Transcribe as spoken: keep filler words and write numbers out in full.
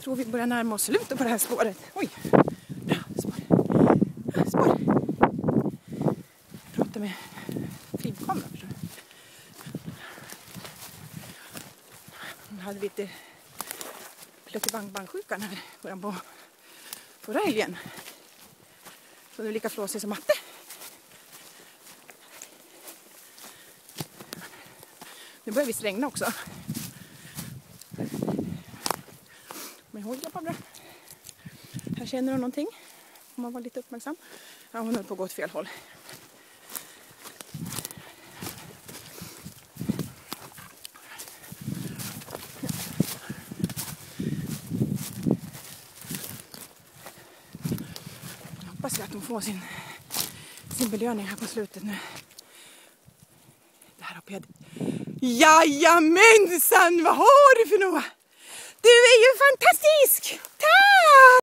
tror vi börjar närma oss slutet på det här spåret. Oj! Ja, spår. Ja, spår. Jag pratar med filmkamera. Nu hade vi lite plötibang-bang-sjukan här början på förra helgen. Så det är lika flåsig som matte. Nu börjar vi regna också. Men hon jobbar bra. Här känner hon någonting. Om man var lite uppmärksam. Ja, hon höll på att gå åt fel håll. Jag hoppas att hon får sin, sin belöning här på slutet nu. Det här uppe är... Jajamensan! Vad har du för något?